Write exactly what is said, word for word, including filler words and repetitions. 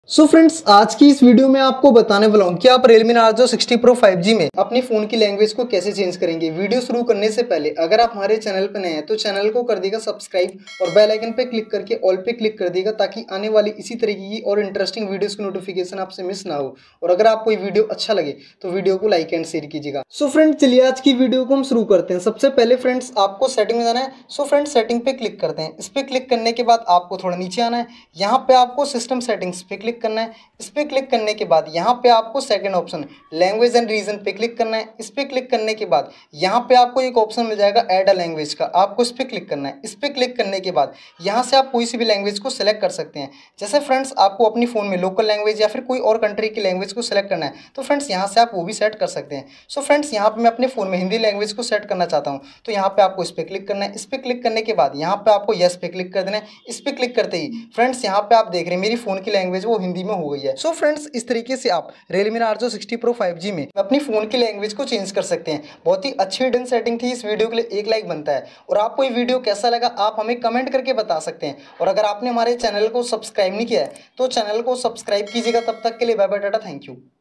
सो so friends, आज की इस वीडियो में आपको बताने वाला हूँ कि आप Realme Narzo sixty Pro five G में अपनी फ़ोन की लैंग्वेज को कैसे चेंज करेंगे। वीडियो शुरू करने से पहले अगर आप हमारे चैनल पर नए हैं तो चैनल को कर देगा सब्सक्राइब और बेल आइकन पे क्लिक करके ऑल पे क्लिक कर देगा ताकि आने वाली इसी तरीके की और इंटरेस्टिंग वीडियोज़ की नोटिफिकेशन आपसे मिस ना हो। और अगर आपको ये वीडियो अच्छा लगे तो वीडियो को लाइक एंड शेयर कीजिएगा। सो फ्रेंड्स, चलिए आज की वीडियो को हम शुरू करते हैं। सबसे पहले फ्रेंड्स, आपको सेटिंग में जाना है। सो फ्रेंड्स, सेटिंग पे क्लिक करते हैं। इस पर क्लिक करने के बाद आपको थोड़ा नीचे आना है। यहाँ पे आपको सिस्टम सेटिंग्स पे क्लिक करना है। इस पे क्लिक करने के बाद यहाँ पे आपको second option language and region पे क्लिक करना है। इस पे क्लिक करने के बाद यहाँ पे आपको एक ऑप्शन मिल जाएगा ऐड अ लैंग्वेज का, आपको इस पे क्लिक करना है। इस पे क्लिक करने के बाद यहाँ से आप कोई सी भी लैंग्वेज को सिलेक्ट कर सकते हैं। जैसे फ्रेंड्स, आपको अपनी फ़ोन में लोकल लैंग्वेज या फिर कोई और कंट्री की लैंग्वेज को सिलेक्ट करना है तो फ्रेंड्स यहाँ से आप वो भी सेट कर सकते हैं। सो फ्रेंड्स, यहाँ पे मैं अपने फ़ोन में हिंदी लैंग्वेज को सेट करना चाहता हूँ तो यहाँ पे आपको इस पे क्लिक करना है। इस पे क्लिक करने के बाद यहाँ पे आपको यस पे क्लिक कर देना है। इस पे क्लिक करते ही फ्रेंड्स यहाँ पे आप देख रहे हैं मेरी फ़ोन की लैंग्वेज वो हिंदी में हो गई है। सो फ्रेंड्स, इस तरीके से आप Realme Narzo sixty Pro five G में अपनी फ़ोन की लैंग्वेज को चेंज कर सकते हैं। बहुत ही अच्छी हिडन सेटिंग थी। इस वीडियो के लिए एक लाइक बनता है। और आपको ये वीडियो कैसा लगा आप हमें कमेंट करके बता सकते हैं। और अगर आपने हमारे चैनल को सब्सक्राइब नहीं किया है तो चैनल को सब्सक्राइब कीजिएगा। तब तक के लिए bye bye, tata, thank you.